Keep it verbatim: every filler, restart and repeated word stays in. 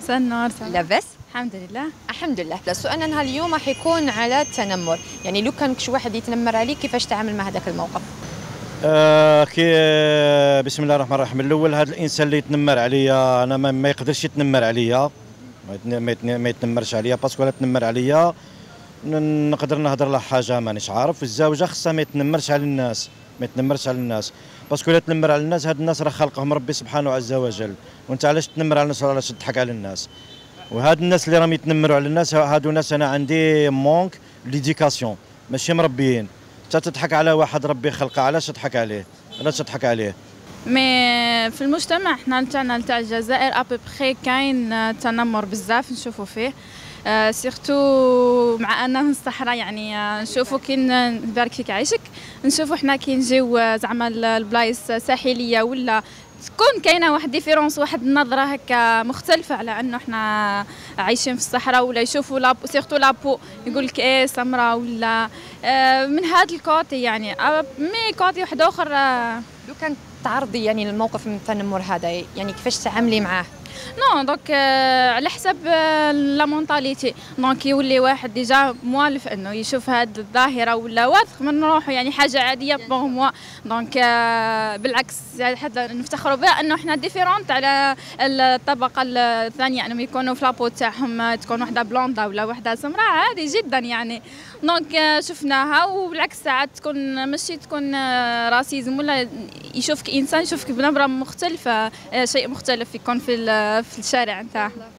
مساء النور. لاباس؟ الحمد لله. الحمد لله. سؤالنا نهار اليوم راح يكون على التنمر، يعني لو كان شي واحد يتنمر عليك كيفاش تعامل مع هذاك الموقف؟ آه كي بسم الله الرحمن الرحيم. الاول هذا الانسان اللي يتنمر عليا انا ما, ما يقدرش يتنمر عليا، ما, ما يتنمرش عليا باسكو لا تنمر عليا نقدر نهضر له حاجه مانيش عارف. الزوجه خصها ما يتنمرش على الناس، ما يتنمرش على الناس باسكو لا تنمر على الناس هاد الناس راه خلقهم ربي سبحانه عز وجل، وانت علاش تنمر على الناس ولا علاش تضحك على الناس؟ وهاد الناس اللي راهم يتنمروا على الناس هادو ناس انا عندي مونك ليديكاسيون، ماشي مربيين. انت تضحك على واحد ربي خلقه، علاش تضحك عليه؟ علاش تضحك عليه؟ مي في المجتمع احنا تاعنا تاع الجزائر ابوبخي كاين تنمر بزاف نشوفوا فيه، أه سيرتو مع انه الصحراء يعني نشوفوا كي نبارك فيك عايشك، نشوفوا حنا كي نجيو زعما البلايص ساحليه ولا تكون كاينه واحد ديفيرونس، واحد النظره هكا مختلفه على انه احنا عايشين في الصحراء، ولا يشوفوا لابو سيرتو لابو يقول لك ايه سمراء ولا اه من هذا الكوتي يعني. مي كوتي واحد اخر اه لو كان تعرضي يعني للموقف من التنمر هذا يعني كيفاش تعاملي معاه؟ نو دونك آه على حسب آه لا مونتاليتي، دونك يولي واحد ديجا موالف انه يشوف هذه الظاهره ولا واثق من روحه يعني حاجه عاديه بور موا، دونك آه بالعكس حتى نفتخروا بها انه احنا ديفيرونت على الطبقه الثانيه، انهم يكونوا في لابو تاعهم تكون وحده بلوندا ولا وحده سمراء عادي جدا يعني. دونك آه شفناها، وبالعكس ساعات تكون ماشي تكون آه راسيزم ولا يشوفك انسان يشوفك بنبره مختلفه، آه شيء مختلف يكون في في الشارع نتاعه.